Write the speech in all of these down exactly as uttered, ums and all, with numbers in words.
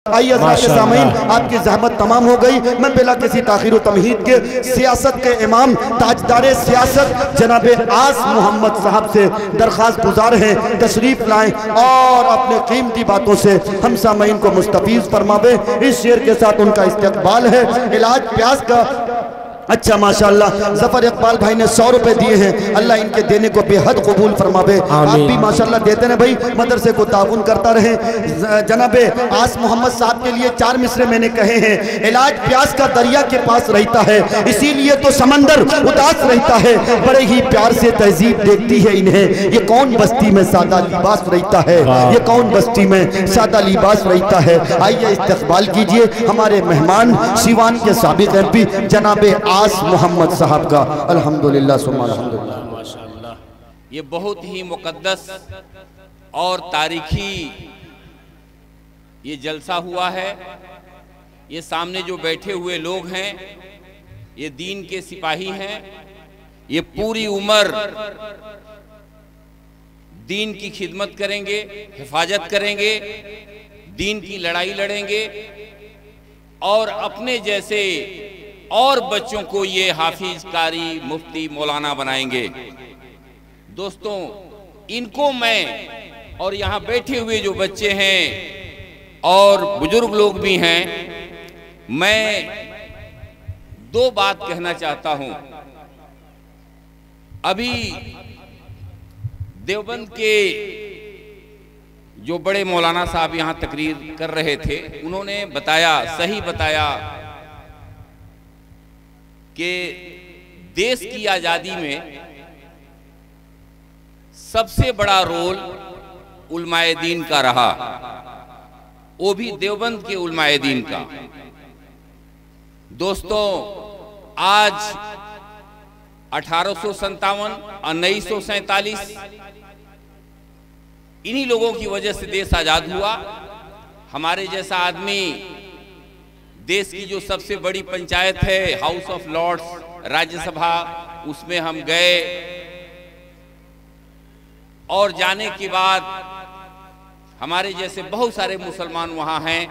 आइए सामीन, आपकी जहमत तमाम हो गई। मैं बिला किसी ताखीर तमहीद के सियासत के इमाम ताजदारे सियासत जनाब आस मोहम्मद साहब से दरख्वास्त गुजार हैं, तशरीफ लाएं और अपने कीमती बातों से हम सामीन को मुस्तफीज फरमावे। इस शेर के साथ उनका इस्तकबाल है। इलाज प्यास का अच्छा माशाल्लाह जफर इकबाल भाई ने सौ रुपए दिए हैं, अल्लाह इनके देने को बेहद कबूल फरमावे। आप भी माशाल्लाह देते रहे भाई, मदरसे को ताउन करता रहे। जनाबे आस मोहम्मद साहब के लिए चार मिसरे मैंने कहे हैं। इलाज प्यास का दरिया के पास रहता है, इसीलिए तो समंदर उदास रहता है। बड़े ही प्यार से तहजीब देखती है इन्हें, ये कौन बस्ती में सादा लिबास रहता है, ये कौन बस्ती में सादा लिबास रहता है। आइए इस्तकबाल कीजिए हमारे मेहमान सिवान के साबिक एम पी जनाबे आस मोहम्मद साहब का। अल्हम्दुलिल्लाह सुम्मा अल्हम्दुलिल्लाह। माशाअल्लाह, ये बहुत ही मुकद्दस और तारीखी ये जलसा हुआ है। ये सामने जो बैठे हुए लोग हैं ये दीन के सिपाही हैं। ये पूरी उम्र दीन की खिदमत करेंगे, हिफाजत करेंगे, दीन की लड़ाई लड़ेंगे और अपने जैसे और बच्चों को ये हाफिज, कारी, मुफ्ती, मौलाना बनाएंगे। दोस्तों, इनको मैं और यहाँ बैठे हुए जो बच्चे हैं और बुजुर्ग लोग भी हैं, मैं दो बात कहना चाहता हूँ। अभी देवबंद के जो बड़े मौलाना साहब यहाँ तकरीर कर रहे थे, उन्होंने बताया, सही बताया कि देश की आज़ादी में सबसे बड़ा रोल उलमाए दीन का रहा, वो भी देवबंद के उलमाए दीन का। दोस्तों, आज अठारह सौ संतावन उन्नीस सौ सैतालीस इन्हीं लोगों की वजह से देश आजाद हुआ। हमारे जैसा आदमी देश की जो सबसे बड़ी पंचायत है हाउस ऑफ लॉर्ड्स, राज्यसभा, उसमें हम गए और जाने के बाद हमारे जैसे बहुत सारे मुसलमान वहां हैं।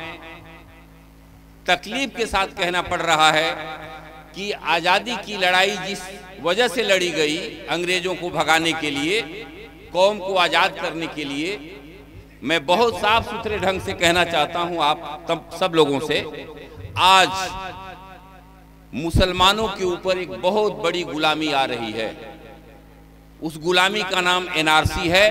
तकलीफ के साथ कहना पड़ रहा है कि आज़ादी की लड़ाई जिस वजह से लड़ी गई, अंग्रेजों को भगाने के लिए, कौम को आज़ाद करने के लिए, मैं बहुत साफ सुथरे ढंग से कहना चाहता हूं आप तब सब लोगों से, आज मुसलमानों के ऊपर एक बहुत बड़ी गुलामी आ रही है। उस गुलामी का नाम एनआरसी है।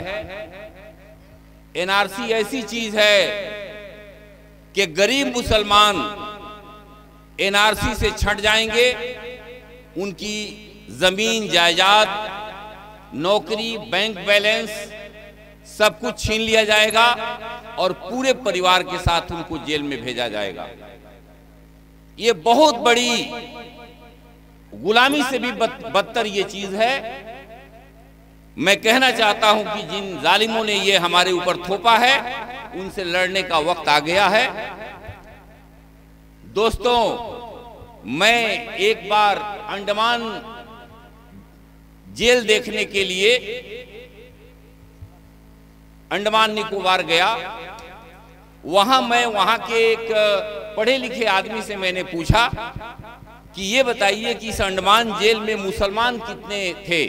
एनआरसी ऐसी चीज है कि गरीब मुसलमान एनआरसी से छट जाएंगे, उनकी जमीन, जायदाद, नौकरी, बैंक बैलेंस सब कुछ छीन लिया जाएगा और पूरे परिवार के साथ उनको जेल में भेजा जाएगा। ये बहुत बड़ी गुलामी से भी बदतर ये चीज है। मैं कहना चाहता हूं कि जिन जालिमों ने ये हमारे ऊपर थोपा है, उनसे लड़ने का वक्त आ गया है। दोस्तों, मैं एक बार अंडमान जेल देखने के लिए अंडमान निकोबार गया। वहां मैं वहां के एक पढ़े लिखे आदमी से मैंने पूछा कि ये बताइए कि इस अंडमान जेल में मुसलमान कितने थे।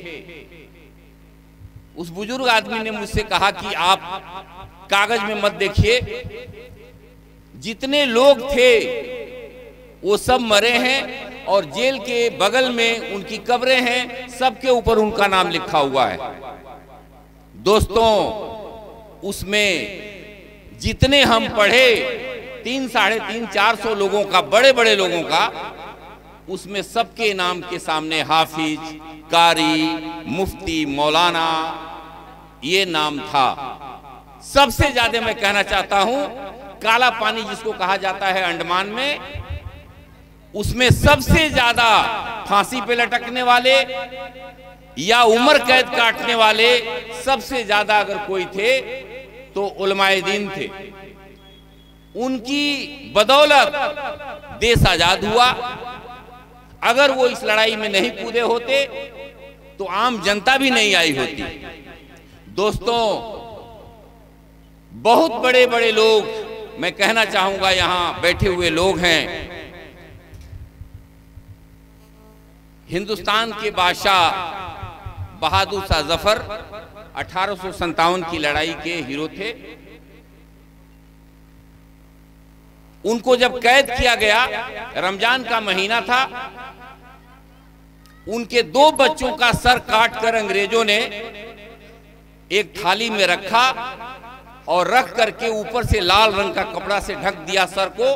उस बुजुर्ग आदमी ने मुझसे कहा कि आप कागज में मत देखिए, जितने लोग थे वो सब मरे हैं और जेल के बगल में उनकी कब्रें हैं, सबके ऊपर उनका नाम लिखा हुआ है। दोस्तों, उसमें जितने हम पढ़े, तीन साढ़े तीन चार सौ लोगों का, बड़े बड़े लोगों का, उसमें सबके नाम के सामने हाफिज, कारी, मुफ्ती, मौलाना ये नाम था। सबसे ज्यादा मैं कहना चाहता हूं, काला पानी जिसको कहा जाता है अंडमान में, उसमें सबसे ज्यादा फांसी पे लटकने वाले या उम्र कैद काटने वाले सबसे ज्यादा अगर कोई थे तो उलमाए दीन थे। उनकी बदौलत देश आजाद हुआ। अगर वो इस लड़ाई में नहीं कूदे होते तो आम जनता भी नहीं आई होती। दोस्तों, बहुत बड़े बड़े लोग मैं कहना चाहूंगा, यहाँ बैठे हुए लोग हैं, हिंदुस्तान के बादशाह बहादुर शाह जफर अठारह सौ संतावन की लड़ाई के हीरो थे। उनको जब कैद किया गया, रमजान का महीना था, उनके दो बच्चों का सर काटकर अंग्रेजों ने एक थाली में रखा और रख करके ऊपर से लाल रंग का कपड़ा से ढक दिया सर को,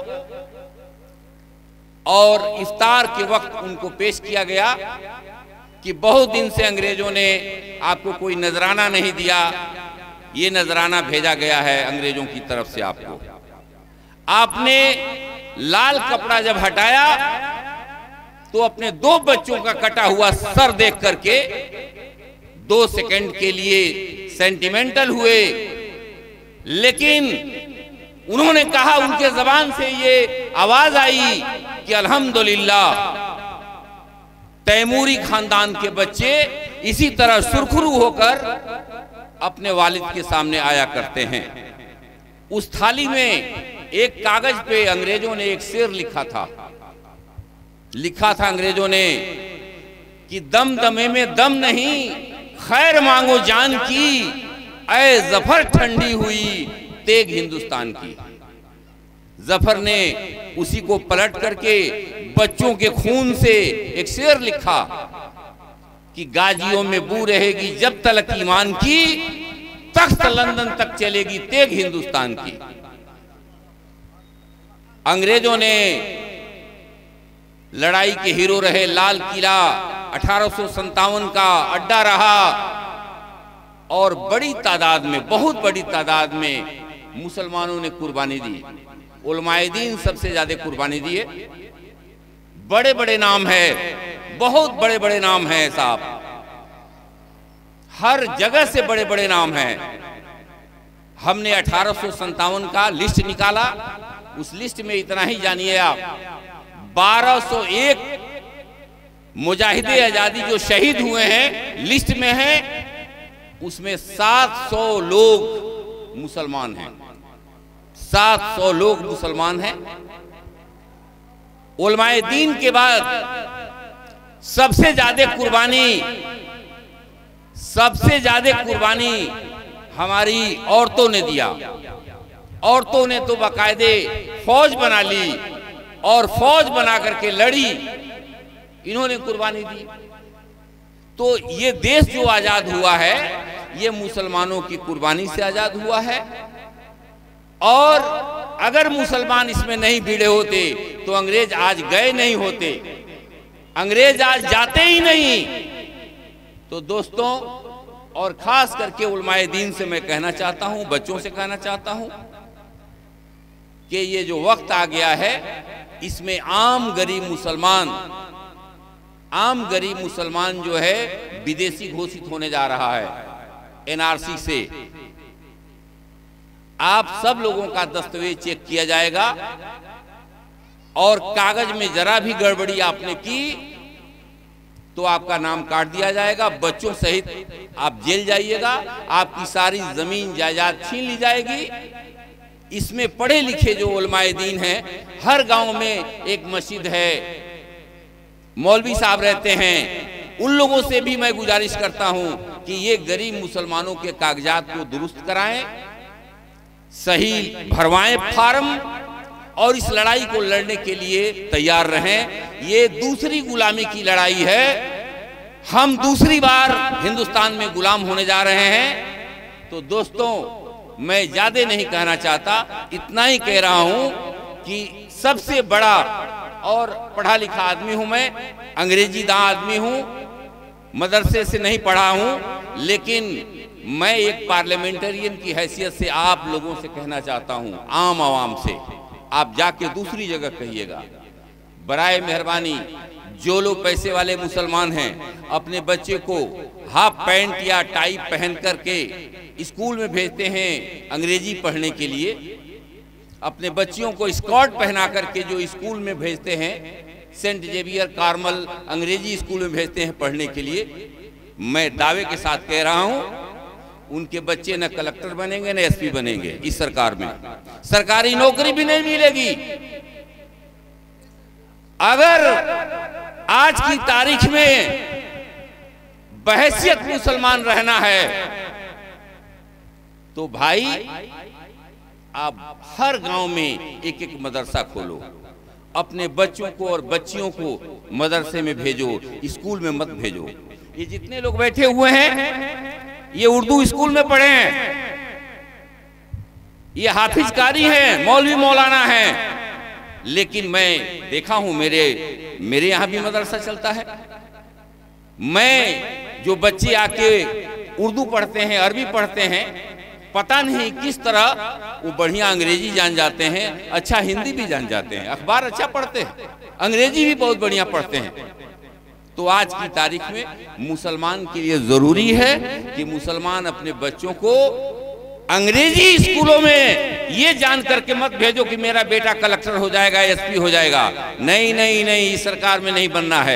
और इफ्तार के वक्त उनको पेश किया गया कि बहुत दिन से अंग्रेजों ने आपको कोई नजराना नहीं दिया, ये नजराना भेजा गया है अंग्रेजों की तरफ से आपको। आपने लाल कपड़ा जब हटाया तो अपने दो बच्चों का कटा हुआ सर देख करके दो सेकंड के लिए सेंटिमेंटल हुए, लेकिन उन्होंने कहा, उनके जबान से ये आवाज आई कि अल्हम्दुलिल्लाह, तैमूरी खानदान के बच्चे इसी तरह सुरखरू होकर अपने वालिद के सामने आया करते हैं। उस थाली में एक कागज पे अंग्रेजों ने एक शेर लिखा था, लिखा था अंग्रेजों ने कि दम दमे में दम नहीं, खैर मांगो जान की, ऐ जफर ठंडी हुई तेग हिंदुस्तान की। जफर ने उसी को पलट करके बच्चों के खून से एक शेर लिखा कि गाजियों में बू रहेगी जब तलक ईमान की, तख्त लंदन तक चलेगी तेग हिंदुस्तान की। अंग्रेजों ने लड़ाई के हीरो रहे, लाल किला अठारह सौ संतावन का अड्डा रहा, और बड़ी तादाद में, बहुत बड़ी तादाद में मुसलमानों ने कुर्बानी दी। उलमाए दीन सबसे ज्यादा कुर्बानी दिए। बड़े बड़े नाम है, बहुत बड़े बड़े नाम हैं साहब, हर जगह से बड़े बड़े नाम हैं। हमने अठारह सौ संतावन का लिस्ट निकाला, उस लिस्ट में इतना ही जानिए आप, बारह सौ एक मुजाहिदे आजादी जो शहीद हुए हैं लिस्ट में हैं, उसमें सात सौ लोग मुसलमान हैं, सात सौ लोग मुसलमान हैं। उलमाए दीन के बाद सबसे ज्यादा कुर्बानी, सबसे ज्यादा कुर्बानी हमारी औरतों ने दिया। औरतों ने तो बाकायदे फौज बना ली और फौज बना करके लड़ी, इन्होंने कुर्बानी दी। तो ये देश जो आजाद हुआ है, ये मुसलमानों की कुर्बानी से आजाद हुआ है। और अगर मुसलमान इसमें नहीं भिड़े होते तो अंग्रेज आज गए नहीं होते, अंग्रेज आज जाते ही नहीं। तो दोस्तों, और खास करके उलमाए दीन से मैं कहना चाहता हूं, बच्चों से कहना चाहता हूं कि ये जो वक्त आ गया है, इसमें आम गरीब मुसलमान, आम गरीब मुसलमान जो है विदेशी घोषित होने जा रहा है एनआरसी से। आप सब लोगों का दस्तावेज चेक किया जाएगा, और कागज में जरा भी गड़बड़ी आपने की तो आपका नाम काट दिया जाएगा, बच्चों सहित आप जेल जाइएगा, आपकी सारी जमीन जायदाद छीन ली जाएगी। इसमें पढ़े लिखे जो उलमाए दीन हैं, हर गांव में एक मस्जिद है, मौलवी साहब रहते हैं, उन लोगों से भी मैं गुजारिश करता हूं कि ये गरीब मुसलमानों के कागजात को दुरुस्त कराएं, सही भरवाएं फार्म, और इस लड़ाई को लड़ने के लिए तैयार रहें। ये दूसरी गुलामी की लड़ाई है, हम दूसरी बार हिंदुस्तान में गुलाम होने जा रहे हैं। तो दोस्तों, मैं ज्यादा नहीं कहना चाहता, इतना ही कह रहा हूं कि सबसे बड़ा और पढ़ा लिखा आदमी हूं मैं, अंग्रेजी दां आदमी हूं, मदरसे से नहीं पढ़ा हूं, लेकिन मैं एक पार्लियामेंटेरियन की हैसियत से आप लोगों से कहना चाहता हूं, आम आवाम से, आप जाके दूसरी जगह कहिएगा, बराए मेहरबानी जो लोग पैसे वाले मुसलमान हैं, अपने बच्चे को हाफ पैंट या टाई पहन करके स्कूल में भेजते हैं अंग्रेजी पढ़ने के लिए, अपने बच्चियों को स्कर्ट पहना करके जो स्कूल में भेजते हैं, सेंट जेवियर कार्मल अंग्रेजी स्कूल में भेजते हैं पढ़ने के लिए, मैं दावे के साथ कह रहा हूं उनके बच्चे न कलेक्टर बनेंगे न एसपी बनेंगे। इस सरकार में सरकारी नौकरी भी नहीं मिलेगी। अगर आज की तारीख में बहैसियत मुसलमान रहना है तो भाई आप हर गांव में एक एक मदरसा खोलो, अपने बच्चों को और बच्चियों को मदरसे में भेजो, स्कूल में मत भेजो। ये जितने लोग बैठे हुए हैं ये उर्दू स्कूल में पढ़े हैं, ये हाफिजकारी हैं, मौलवी मौलाना हैं, लेकिन मैं देखा हूं मेरे मेरे यहां भी मदरसा चलता है। मैं जो बच्चे आके उर्दू पढ़ते हैं, अरबी पढ़ते हैं, पता नहीं किस तरह वो बढ़िया अंग्रेजी जान जाते हैं, अच्छा हिंदी भी जान जाते हैं, अखबार अच्छा पढ़ते हैं, अंग्रेजी भी बहुत बढ़िया पढ़ते हैं। तो आज की तारीख में मुसलमान के लिए जरूरी है कि मुसलमान अपने बच्चों को अंग्रेजी स्कूलों में ये जान करके मत भेजो कि मेरा बेटा कलेक्टर हो जाएगा, एसपी हो जाएगा। नहीं नहीं नहीं, इस सरकार में नहीं बनना है।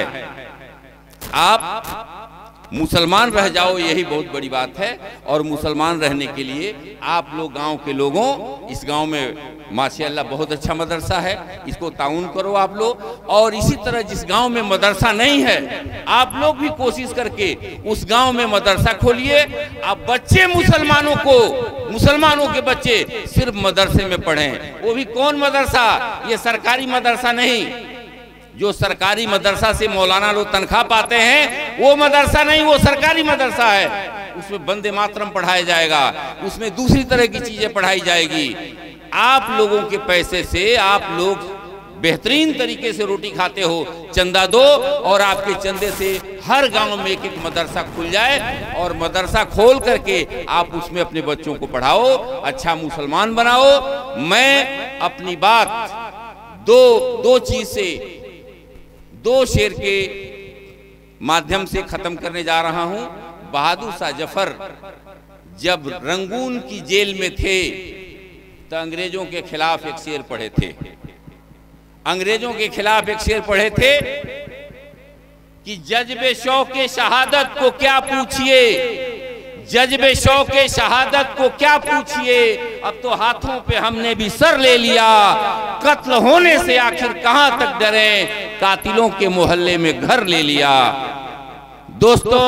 आप मुसलमान रह जाओ, यही बहुत बड़ी बात है। और मुसलमान रहने के लिए आप लोग गांव के लोगों, इस गांव में माशाअल्लाह बहुत अच्छा मदरसा है, इसको ताउन करो आप लोग। और इसी तरह जिस गांव में मदरसा नहीं है आप लोग भी कोशिश करके उस गांव में मदरसा खोलिए। आप बच्चे मुसलमानों को, मुसलमानों के बच्चे सिर्फ मदरसे में पढ़ें। वो भी कौन मदरसा? ये सरकारी मदरसा नहीं। जो सरकारी मदरसा से मौलाना लोग तनख्वाह पाते हैं वो मदरसा नहीं, वो सरकारी मदरसा है। उसमें बंदे मातरम पढ़ाया जाएगा, उसमें दूसरी तरह की चीजें पढ़ाई जाएगी। आप लोगों के पैसे से आप लोग बेहतरीन तरीके से रोटी खाते हो, चंदा दो और आपके चंदे से हर गांव में एक एक मदरसा खुल जाए और मदरसा खोल करके आप उसमें अपने बच्चों को पढ़ाओ, अच्छा मुसलमान बनाओ। मैं अपनी बात दो दो चीज से, दो शेर के माध्यम से खत्म करने जा रहा हूं। बहादुर शाह जफर जब रंगून की जेल में थे तो अंग्रेजों के खिलाफ एक शेर पढ़े थे। अंग्रेजों के खिलाफ एक शेर पढ़े थे कि जज्बे शौक़े शहादत को क्या पूछिए, जज्बे शौक़े शहादत को क्या पूछिए, अब तो हाथों पे हमने भी सर ले लिया। कत्ल होने से आखिर कहां तक डरे, कातिलों के मोहल्ले में घर ले लिया। दोस्तों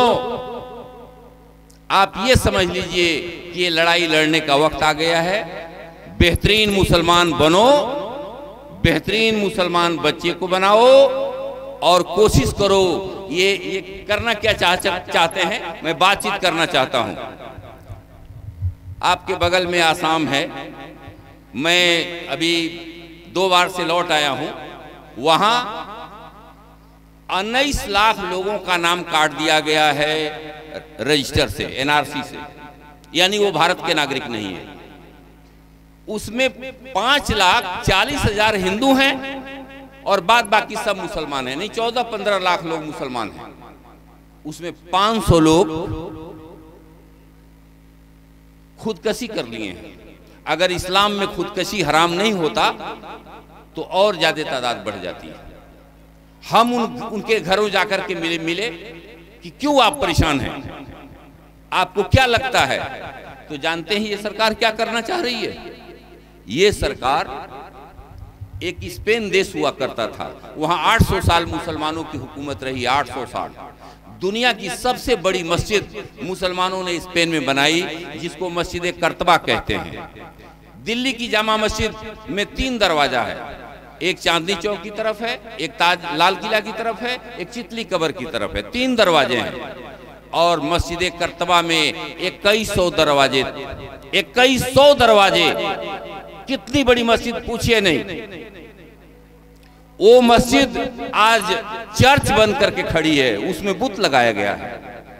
आप ये समझ लीजिए कि ये लड़ाई लड़ने का वक्त आ गया है। बेहतरीन मुसलमान बनो, बेहतरीन मुसलमान बच्चे को बनाओ और कोशिश करो। ये ये करना क्या चाह, चाहते हैं, मैं बातचीत करना चाहता हूं। आपके बगल में आसाम है, मैं अभी दो बार से लौट आया हूं। वहां उन्नीस लाख लोगों का नाम काट दिया गया है रजिस्टर से, एनआरसी से, यानी वो भारत के नागरिक नहीं है। उसमें पांच लाख चालीस हजार हिंदू हैं और बाद बाकी सब मुसलमान हैं। नहीं, चौदह पंद्रह लाख लोग मुसलमान हैं। उसमें पांच सौ लोग खुदकशी कर लिए हैं। अगर इस्लाम में खुदकशी हराम नहीं होता तो और ज्यादा तादाद बढ़ जाती है। हम उन, उनके घरों जाकर के मिले मिले कि क्यों आप परेशान हैं, आपको क्या लगता है? तो जानते हैं ये सरकार क्या करना चाह रही है। ये सरकार, एक स्पेन देश हुआ करता था, वहां आठ सौ साल मुसलमानों की हुकूमत रही, आठ सौ साल। दुनिया की सबसे बड़ी मस्जिद मुसलमानों ने स्पेन में बनाई, जिसको मस्जिद कर्तबा कहते हैं। दिल्ली की जामा मस्जिद में तीन दरवाजा है, एक चांदनी चौक की तरफ है, एक ताज लाल किला की तरफ है, एक चितली कबर की तरफ है। तीन दरवाजे हैं। और मस्जिद कर्तबा में इक्कीस सौ दरवाजे, इक्कीस सौ दरवाजे। कितनी बड़ी मस्जिद पूछिए नहीं। वो मस्जिद आज चर्च बन करके खड़ी है, उसमें बुत लगाया गया है।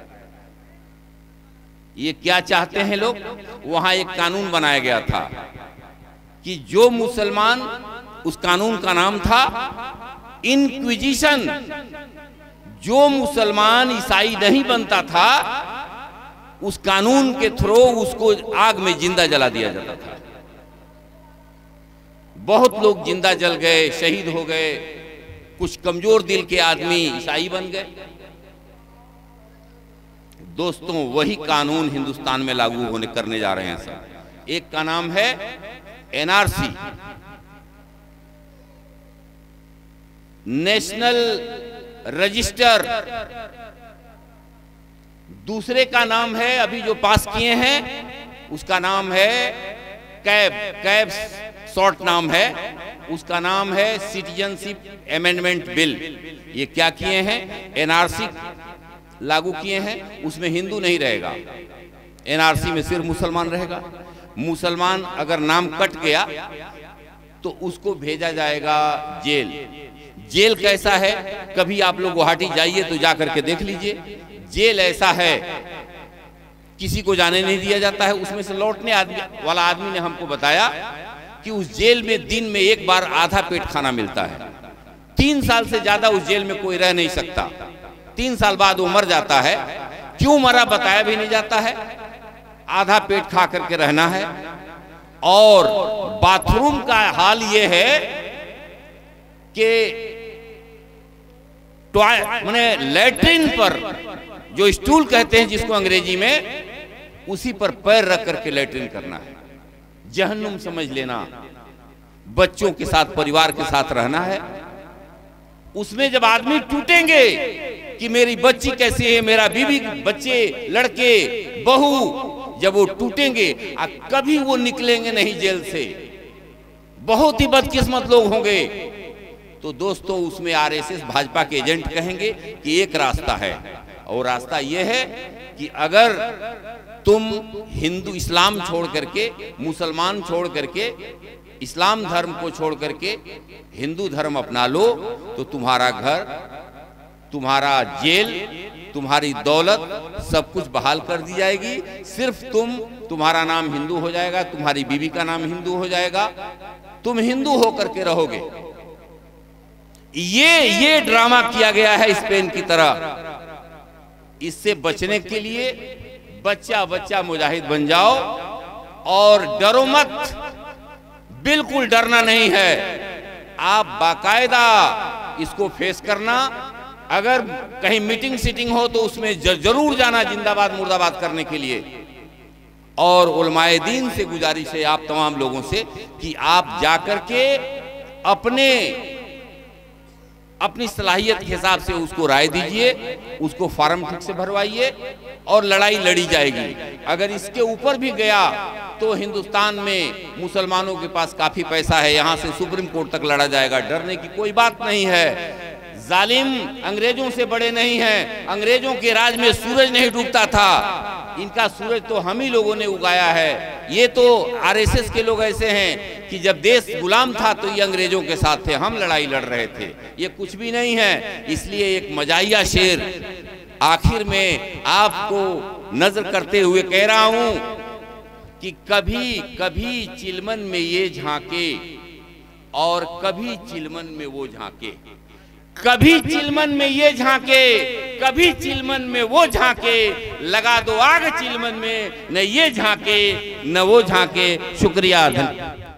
ये क्या चाहते हैं लोग? वहां एक कानून बनाया गया था कि जो मुसलमान, उस कानून का नाम था इंक्विजिशन, जो मुसलमान ईसाई नहीं बनता था उस कानून के थ्रू उसको आग में जिंदा जला दिया जाता था। बहुत लोग जिंदा जल गए, शहीद हो गए, कुछ कमजोर दिल के आदमी ईसाई बन गए। दोस्तों वही कानून हिंदुस्तान में लागू होने करने जा रहे हैं सब। एक का नाम है एनआरसी, नेशनल रजिस्टर, दूसरे का नाम है अभी जो पास किए हैं उसका नाम है कैब, कैब शॉर्ट नाम है, उसका नाम है सिटीजनशिप अमेंडमेंट बिल। ये क्या किए हैं? एनआरसी लागू किए हैं, उसमें हिंदू नहीं रहेगा, एनआरसी में सिर्फ मुसलमान रहेगा। मुसलमान अगर नाम कट गया तो उसको भेजा जाएगा जेल। जेल कैसा है, कभी आप लोग गुवाहाटी जाइए तो जा करके देख लीजिए। जेल ऐसा है किसी को जाने नहीं दिया जाता है। उसमें से लौटने आदमी वाला आदमी ने हमको बताया कि उस जेल में दिन में एक बार आधा पेट खाना मिलता है। तीन साल से ज्यादा उस जेल में कोई रह नहीं सकता। तीन साल बाद वो मर जाता है, क्यों मरा बताया भी नहीं जाता है, आधा पेट खा करके रहना है। और बाथरूम का हाल ये है कि माने लैट्रिन पर जो स्टूल कहते हैं जिसको अंग्रेजी में, उसी पर पैर रख करके लैट्रिन करना है। जहन्नुम समझ लेना। बच्चों के साथ, परिवार के साथ रहना है। उसमें जब आदमी टूटेंगे कि मेरी बच्ची कैसी है, मेरा बीवी, बच्चे, लड़के, बहू, जब वो टूटेंगे कभी वो निकलेंगे नहीं जेल से। बहुत ही बदकिस्मत लोग होंगे। तो दोस्तों उसमें आरएसएस भाजपा के एजेंट कहेंगे कि एक रास्ता है, और रास्ता यह है कि अगर तुम हिंदू इस्लाम छोड़ करके, मुसलमान छोड़ करके, इस्लाम धर्म को छोड़ करके हिंदू धर्म अपना लो तो तुम्हारा घर, तुम्हारा जेल, तुम्हारी दौलत सब कुछ बहाल कर दी जाएगी। सिर्फ तुम, तुम्हारा नाम हिंदू हो जाएगा, तुम्हारी बीवी का नाम हिंदू हो जाएगा, तुम हिंदू होकर के रहोगे। ये ये ड्रामा किया गया है स्पेन की तरह। इससे बचने के लिए बच्चा बच्चा मुजाहिद बन जाओ और डरो मत, बिल्कुल डरना नहीं है। आप बाकायदा इसको फेस करना। अगर कहीं मीटिंग सीटिंग हो तो उसमें जरूर जाना जिंदाबाद मुर्दाबाद करने के लिए। और उलमाए दीन से गुजारिश है आप तमाम लोगों से कि आप जाकर के अपने अपनी सलाहियत के हिसाब से उसको राय दीजिए, उसको फॉर्म ठीक से भरवाइए और लड़ाई लड़ी जाएगी। अगर इसके ऊपर भी गया तो हिंदुस्तान में मुसलमानों के पास काफी पैसा है, यहाँ से सुप्रीम कोर्ट तक लड़ा जाएगा। डरने की कोई बात नहीं है। जालिम अंग्रेजों से बड़े नहीं हैं। अंग्रेजों के राज में सूरज नहीं डूबता था, इनका सूरज तो हम ही लोगों ने उगाया है। ये तो आरएसएस के लोग ऐसे हैं कि जब देश गुलाम था तो ये अंग्रेजों के साथ थे, हम लड़ाई लड़ रहे थे। ये कुछ भी नहीं है। इसलिए एक मजाहिया शेर आखिर में आपको नजर करते हुए कह रहा हूं कि कभी कभी चिलमन में ये झांके और कभी चिलमन में वो झांके, कभी चिलमन में ये झांके, कभी चिलमन में वो झांके। लगा दो आग चिलमन में, न ये झांके न वो झांके। शुक्रिया, धन्यवाद।